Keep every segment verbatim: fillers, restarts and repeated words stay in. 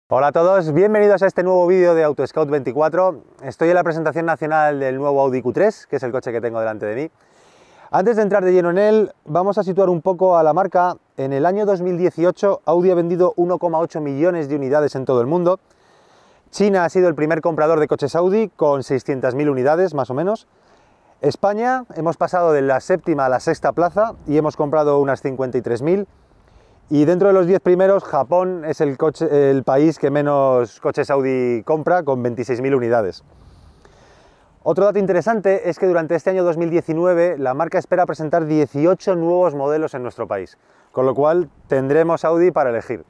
Hola a todos, bienvenidos a este nuevo vídeo de AutoScout veinticuatro. Estoy en la presentación nacional del nuevo Audi Q tres, que es el coche que tengo delante de mí. Antes de entrar de lleno en él, vamos a situar un poco a la marca. En el año dos mil dieciocho, Audi ha vendido uno coma ocho millones de unidades en todo el mundo. China ha sido el primer comprador de coches Audi, con seiscientas mil unidades, más o menos. España, hemos pasado de la séptima a la sexta plaza y hemos comprado unas cincuenta y tres mil. Y dentro de los diez primeros, Japón es el, coche, el país que menos coches Audi compra, con veintiséis mil unidades. Otro dato interesante es que durante este año dos mil diecinueve la marca espera presentar dieciocho nuevos modelos en nuestro país, con lo cual tendremos Audi para elegir.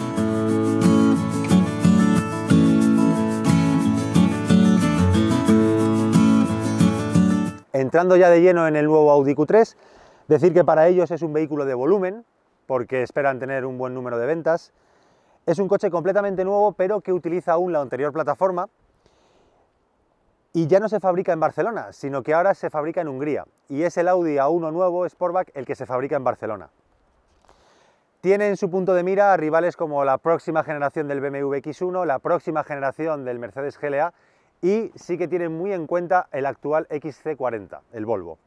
Entrando ya de lleno en el nuevo Audi Q tres, decir que para ellos es un vehículo de volumen, porque esperan tener un buen número de ventas. Es un coche completamente nuevo, pero que utiliza aún la anterior plataforma, y ya no se fabrica en Barcelona, sino que ahora se fabrica en Hungría, y es el Audi A uno nuevo Sportback el que se fabrica en Barcelona. Tiene en su punto de mira a rivales como la próxima generación del B M W X uno, la próxima generación del Mercedes G L A, y sí que tienen muy en cuenta el actual X C cuarenta, el Volvo.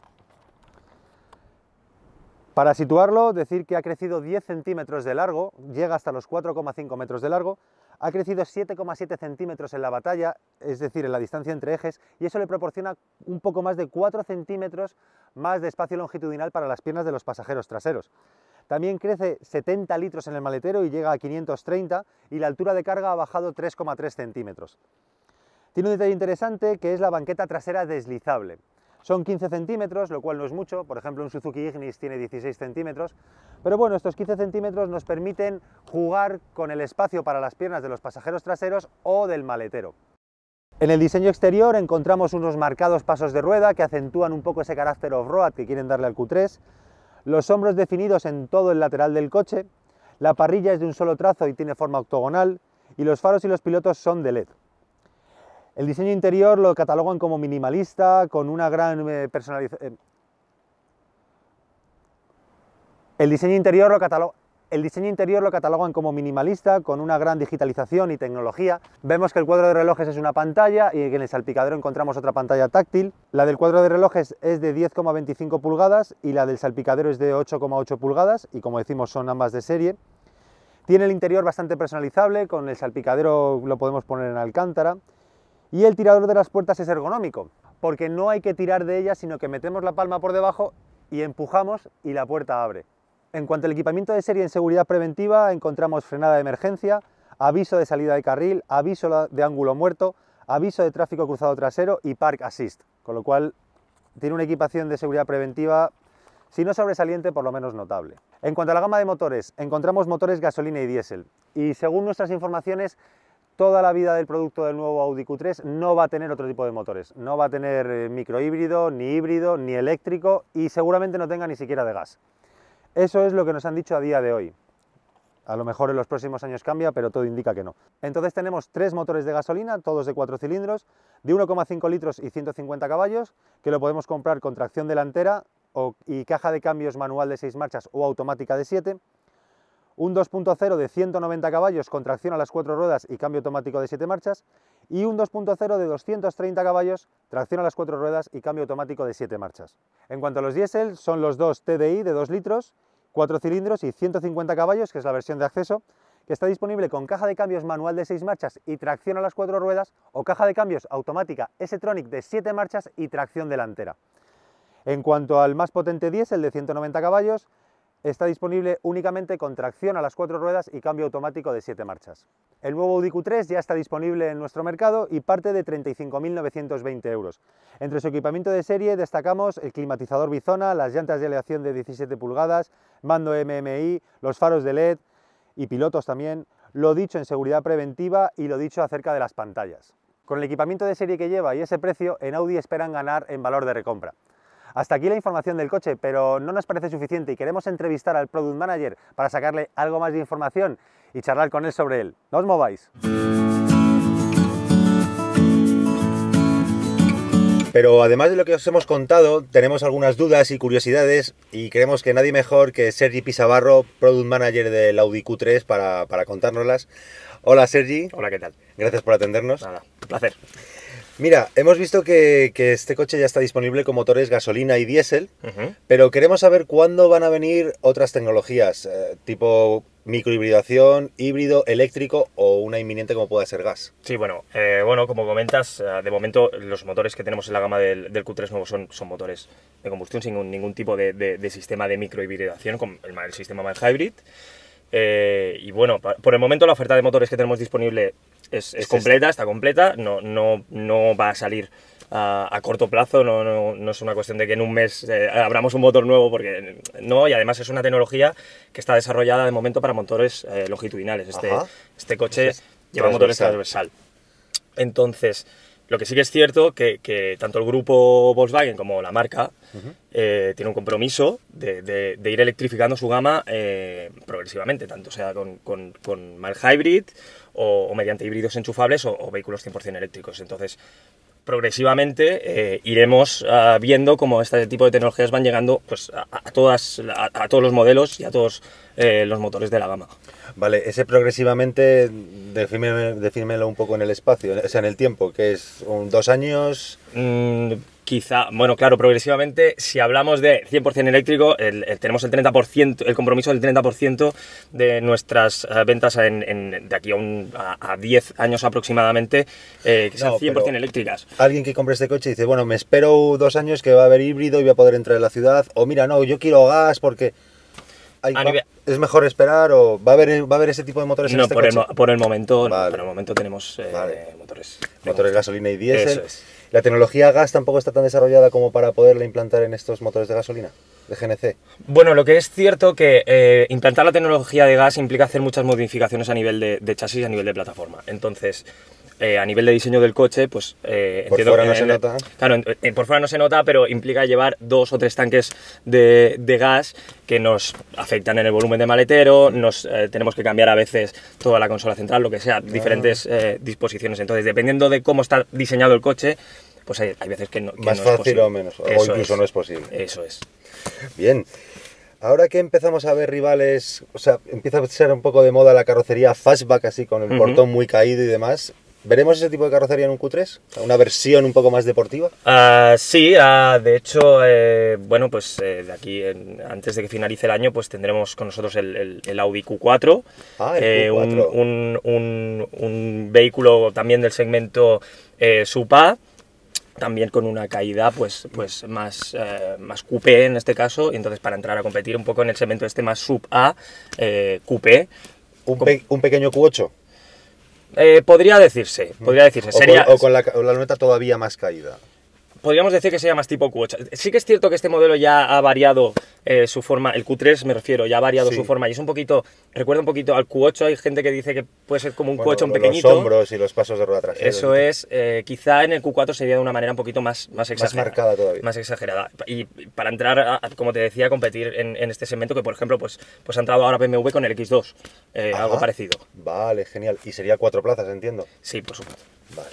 Para situarlo, decir que ha crecido diez centímetros de largo, llega hasta los cuatro coma cinco metros de largo, ha crecido siete coma siete centímetros en la batalla, es decir, en la distancia entre ejes, y eso le proporciona un poco más de cuatro centímetros más de espacio longitudinal para las piernas de los pasajeros traseros. También crece setenta litros en el maletero y llega a quinientos treinta, y la altura de carga ha bajado tres coma tres centímetros. Tiene un detalle interesante, que es la banqueta trasera deslizable. Son quince centímetros, lo cual no es mucho. Por ejemplo, un Suzuki Ignis tiene dieciséis centímetros, pero bueno, estos quince centímetros nos permiten jugar con el espacio para las piernas de los pasajeros traseros o del maletero. En el diseño exterior encontramos unos marcados pasos de rueda que acentúan un poco ese carácter off-road que quieren darle al Q tres, los hombros definidos en todo el lateral del coche, la parrilla es de un solo trazo y tiene forma octogonal, y los faros y los pilotos son de L E D. El diseño interior lo catalogan como minimalista, con una gran eh, personalización. El diseño interior lo catalogan El diseño interior lo catalogan como minimalista, con una gran digitalización y tecnología. Vemos que el cuadro de relojes es una pantalla y que en el salpicadero encontramos otra pantalla táctil. La del cuadro de relojes es de diez coma veinticinco pulgadas y la del salpicadero es de ocho coma ocho pulgadas, y como decimos son ambas de serie. Tiene el interior bastante personalizable, con el salpicadero lo podemos poner en alcántara. Y el tirador de las puertas es ergonómico, porque no hay que tirar de ella, sino que metemos la palma por debajo y empujamos y la puerta abre. En cuanto al equipamiento de serie en seguridad preventiva, encontramos frenada de emergencia, aviso de salida de carril, aviso de ángulo muerto, aviso de tráfico cruzado trasero y Park Assist, con lo cual tiene una equipación de seguridad preventiva, si no sobresaliente, por lo menos notable. En cuanto a la gama de motores, encontramos motores gasolina y diésel, y según nuestras informaciones, toda la vida del producto del nuevo Audi Q tres no va a tener otro tipo de motores. No va a tener microhíbrido, ni híbrido, ni eléctrico, y seguramente no tenga ni siquiera de gas. Eso es lo que nos han dicho a día de hoy. A lo mejor en los próximos años cambia, pero todo indica que no. Entonces tenemos tres motores de gasolina, todos de cuatro cilindros, de uno coma cinco litros y ciento cincuenta caballos, que lo podemos comprar con tracción delantera o, y caja de cambios manual de seis marchas o automática de siete. Un dos punto cero de ciento noventa caballos con tracción a las cuatro ruedas y cambio automático de siete marchas, y un dos punto cero de doscientos treinta caballos, tracción a las cuatro ruedas y cambio automático de siete marchas. En cuanto a los diésel, son los dos T D I de dos litros, cuatro cilindros y ciento cincuenta caballos, que es la versión de acceso, que está disponible con caja de cambios manual de seis marchas y tracción a las cuatro ruedas, o caja de cambios automática S-Tronic de siete marchas y tracción delantera. En cuanto al más potente diésel de ciento noventa caballos, está disponible únicamente con tracción a las cuatro ruedas y cambio automático de siete marchas. El nuevo Audi Q tres ya está disponible en nuestro mercado y parte de treinta y cinco mil novecientos veinte euros. Entre su equipamiento de serie destacamos el climatizador Bizona, las llantas de aleación de diecisiete pulgadas, mando M M I, los faros de L E D y pilotos también, lo dicho en seguridad preventiva y lo dicho acerca de las pantallas. Con el equipamiento de serie que lleva y ese precio, en Audi esperan ganar en valor de recompra. Hasta aquí la información del coche, pero no nos parece suficiente y queremos entrevistar al Product Manager para sacarle algo más de información y charlar con él sobre él. ¡No os mováis! Pero además de lo que os hemos contado, tenemos algunas dudas y curiosidades y creemos que nadie mejor que Sergi Pisabarro, Product Manager del Audi Q tres, para, para contárnoslas. Hola Sergi. Hola, ¿qué tal? Gracias por atendernos. Nada, un placer. Mira, hemos visto que, que este coche ya está disponible con motores gasolina y diésel, Uh-huh. pero queremos saber cuándo van a venir otras tecnologías, eh, tipo microhibridación, híbrido, eléctrico o una inminente como pueda ser gas. Sí, bueno, eh, bueno, como comentas, eh, de momento los motores que tenemos en la gama del, del Q tres nuevo son, son motores de combustión sin ningún, ningún tipo de, de, de sistema de microhibridación, con el, el sistema mild hybrid. Eh, y bueno, pa, por el momento la oferta de motores que tenemos disponible es, es completa, está completa, no, no, no va a salir a, a corto plazo, no, no, no es una cuestión de que en un mes eh, abramos un motor nuevo, porque no, y además es una tecnología que está desarrollada de momento para motores eh, longitudinales. Este, este coche es lleva motores transversal. Entonces, lo que sí que es cierto que, que tanto el grupo Volkswagen como la marca uh-huh. eh, tiene un compromiso de, de, de ir electrificando su gama eh, progresivamente, tanto sea con, con, con mild hybrid o, o mediante híbridos enchufables o, o vehículos cien por cien eléctricos. Entonces, progresivamente eh, iremos uh, viendo cómo este tipo de tecnologías van llegando pues, a, a, todas, a, a todos los modelos y a todos eh, los motores de la gama. Vale, ese progresivamente, defínmelo, defínmelo un poco en el espacio, o sea, en el tiempo, que es un, dos años... Mm, quizá, bueno, claro, progresivamente, si hablamos de cien por cien eléctrico, el, el, tenemos el treinta por ciento, el compromiso del treinta por ciento de nuestras uh, ventas en, en, de aquí a, un, a, a diez años aproximadamente, eh, que sean no, cien por cien eléctricas. Alguien que compre este coche dice, bueno, me espero dos años que va a haber híbrido y voy a poder entrar en la ciudad, o mira, no, yo quiero gas porque... Hay, va, nivel... ¿Es mejor esperar o va a haber, va a haber ese tipo de motores en no, este por coche? El, por el momento, vale. no, por el momento tenemos eh, vale. motores. Motores gasolina y diésel. Eso es. ¿La tecnología gas tampoco está tan desarrollada como para poderla implantar en estos motores de gasolina, de G N C? Bueno, lo que es cierto que eh, implantar la tecnología de gas implica hacer muchas modificaciones a nivel de, de chasis y a nivel de plataforma. Entonces, eh, a nivel de diseño del coche, pues... Eh, por fuera no se nota. Claro, en, en, por fuera no se nota, pero implica llevar dos o tres tanques de, de gas que nos afectan en el volumen de maletero, nos eh, tenemos que cambiar a veces toda la consola central, lo que sea, diferentes eh, disposiciones. Entonces, dependiendo de cómo está diseñado el coche, pues hay, hay veces que no, que más no fácil es posible. o menos, o Eso incluso es. no es posible. Eso es. Bien. Ahora que empezamos a ver rivales, o sea, empieza a ser un poco de moda la carrocería fastback, así con el uh-huh. portón muy caído y demás. ¿Veremos ese tipo de carrocería en un Q tres? ¿Una versión un poco más deportiva? Uh, sí, uh, de hecho, eh, bueno, pues eh, de aquí, en, antes de que finalice el año, pues tendremos con nosotros el, el, el Audi Q cuatro. Ah, el eh, Q cuatro. Un, un, un, un vehículo también del segmento eh, sub-A, también con una caída pues, pues más, eh, más coupé en este caso, y entonces para entrar a competir un poco en el segmento este más sub-A, eh, coupé. ¿Un, pe ¿Un pequeño Q ocho? Eh, podría decirse, podría decirse. O Sería, con, o con la, la luneta todavía más caída. Podríamos decir que sería más tipo Q ocho. Sí que es cierto que este modelo ya ha variado eh, su forma, el Q tres me refiero, ya ha variado sí. su forma y es un poquito, recuerda un poquito al Q ocho, hay gente que dice que puede ser como un bueno, Q ocho un los pequeñito. Los hombros y los pasos de rueda trasera. Eso es, eh, quizá en el Q cuatro sería de una manera un poquito más, más exagerada. Más marcada todavía. Más exagerada. Y para entrar, a, como te decía, a competir en, en este segmento que, por ejemplo, pues, pues ha entrado ahora B M W con el X dos, eh, algo parecido. Vale, genial. Y sería cuatro plazas, entiendo. Sí, por supuesto. Vale.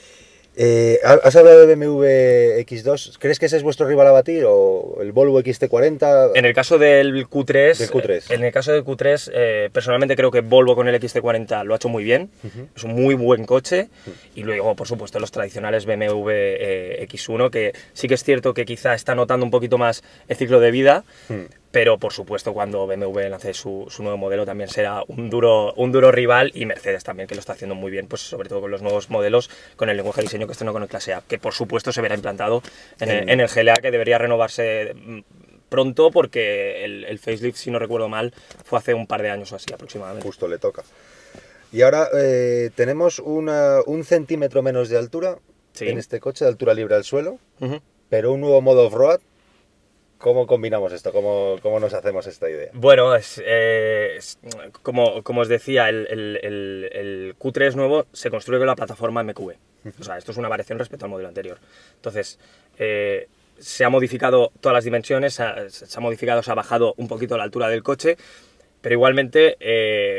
Eh, has hablado de B M W X dos, ¿crees que ese es vuestro rival a batir o el Volvo X T cuarenta? En el caso del Q tres, del Q tres. En el caso del Q tres, eh, personalmente creo que Volvo con el X T cuarenta lo ha hecho muy bien, uh-huh. es un muy buen coche, uh-huh. y luego por supuesto los tradicionales B M W eh, X uno, que sí que es cierto que quizá está notando un poquito más el ciclo de vida, uh-huh. pero por supuesto cuando B M W lance su, su nuevo modelo también será un duro, un duro rival, y Mercedes también, que lo está haciendo muy bien, pues sobre todo con los nuevos modelos, con el lenguaje de diseño que estrenó con el Clase A, que por supuesto se verá implantado en el, en el G L A, que debería renovarse pronto porque el, el facelift, si no recuerdo mal, fue hace un par de años o así aproximadamente. Justo le toca. Y ahora eh, tenemos una, un centímetro menos de altura sí. en este coche, de altura libre al suelo, uh-huh. pero un nuevo modo off-road. ¿Cómo combinamos esto? ¿Cómo, cómo nos hacemos esta idea? Bueno, es, eh, es, como, como os decía, el, el, el, el Q tres nuevo se construye con la plataforma M Q B. O sea, esto es una variación respecto al modelo anterior. Entonces, eh, se ha modificado todas las dimensiones, se ha, se ha modificado, se ha bajado un poquito la altura del coche, pero igualmente, eh,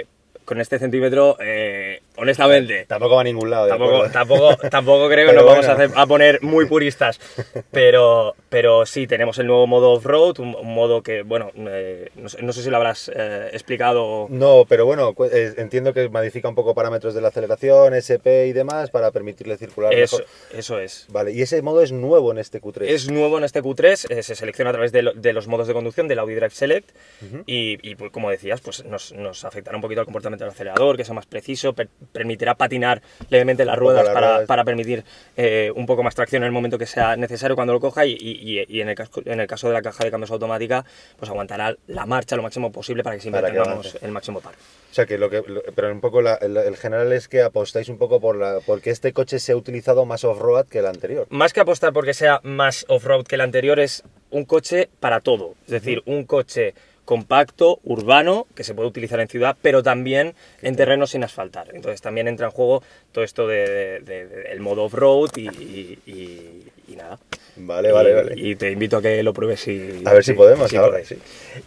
con este centímetro, eh, honestamente... Tampoco va a ningún lado. Tampoco, tampoco, tampoco creo que Pero nos bueno. vamos a, hacer, a poner muy puristas. Pero, pero sí, tenemos el nuevo modo off-road, un, un modo que, bueno, eh, no, sé, no sé si lo habrás eh, explicado. No, pero bueno, eh, entiendo que modifica un poco parámetros de la aceleración, S P y demás para permitirle circular Eso, mejor. eso es. Vale, y ese modo es nuevo en este Q tres. Es nuevo en este Q tres, eh, se selecciona a través de, lo, de los modos de conducción del Audi Drive Select uh-huh. y, y pues, como decías, pues nos, nos afectará un poquito el comportamiento del acelerador, que sea más preciso, per permitirá patinar levemente las ruedas la para, ruedas para permitir eh, un poco más tracción en el momento que sea necesario cuando lo coja y, y, y en, el caso, en el caso de la caja de cambios automática, pues aguantará la marcha lo máximo posible para que siempre para tengamos que el máximo par. O sea que lo que, lo, pero un poco la, el, el general es que apostáis un poco por la, porque este coche se ha utilizado más off-road que el anterior. Más que apostar porque sea más off-road que el anterior, es un coche para todo. Es decir, un coche compacto, urbano, que se puede utilizar en ciudad, pero también en terrenos sin asfaltar. Entonces también entra en juego todo esto del de, de, de, modo off-road y, y, y, y nada. Vale, y, vale, vale. Y te invito a que lo pruebes y... A ver si, si podemos si ahora. Sí.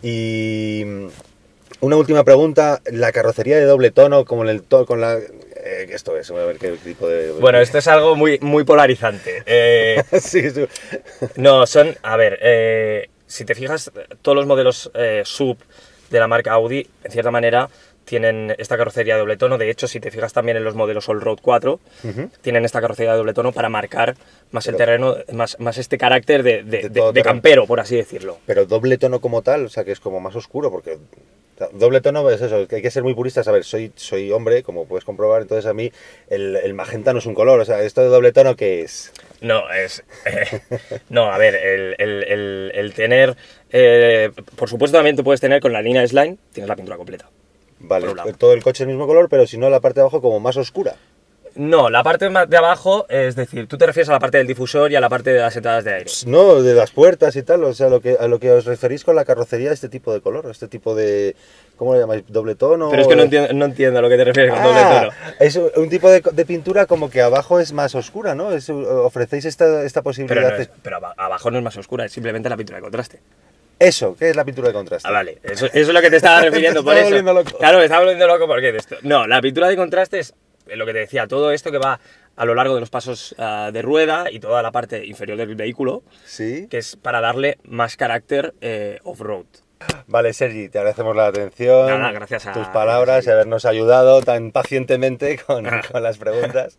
Y una última pregunta, la carrocería de doble tono, como en el to con la... Eh, esto es, a ver qué tipo de... Bueno, esto es algo muy, muy polarizante. Eh, sí, sí. No, son... A ver, eh, si te fijas, todos los modelos eh, sub de la marca Audi, en cierta manera, tienen esta carrocería de doble tono. De hecho, si te fijas también en los modelos Allroad cuatro, uh-huh. tienen esta carrocería de doble tono para marcar más pero, el terreno, más, más este carácter de, de, de, de, de campero, por así decirlo. Pero doble tono como tal, o sea, que es como más oscuro, porque... Doble tono es eso, que hay que ser muy puristas. A ver, soy, soy hombre, como puedes comprobar, entonces a mí el, el magenta no es un color. O sea, ¿esto de doble tono qué es? No, es... Eh, no, a ver, el, el, el, el tener... Eh, por supuesto también te puedes tener con la línea S-Line, tienes la pintura completa. Vale, todo el coche el mismo color, pero si no la parte de abajo como más oscura. No, la parte de abajo, es decir, tú te refieres a la parte del difusor y a la parte de las entradas de aire. No, de las puertas y tal, o sea, lo que, a lo que os referís con la carrocería, este tipo de color, este tipo de... ¿Cómo lo llamáis? ¿Doble tono? Pero es que no entiendo, no entiendo a lo que te refieres con ah, doble tono. Es un tipo de, de pintura como que abajo es más oscura, ¿no? Es, ofrecéis esta, esta posibilidad... Pero, no es, pero abajo no es más oscura, es simplemente la pintura de contraste. Eso, ¿qué es la pintura de contraste? Ah, vale, eso, eso es lo que te estaba refiriendo, por eso. Loco. Claro, me estaba volviendo loco porque de esto. No, la pintura de contraste es lo que te decía, todo esto que va a lo largo de los pasos uh, de rueda y toda la parte inferior del vehículo, ¿sí? Que es para darle más carácter eh, off-road. Vale, Sergi, te agradecemos la atención, Nada, gracias a tus palabras y habernos ayudado tan pacientemente con, con las preguntas.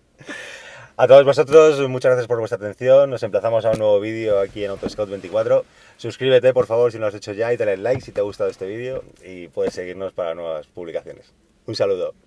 A todos vosotros, muchas gracias por vuestra atención. Nos emplazamos a un nuevo vídeo aquí en Autoscout veinticuatro. Suscríbete, por favor, si no lo has hecho ya, y dale like si te ha gustado este vídeo y puedes seguirnos para nuevas publicaciones. Un saludo.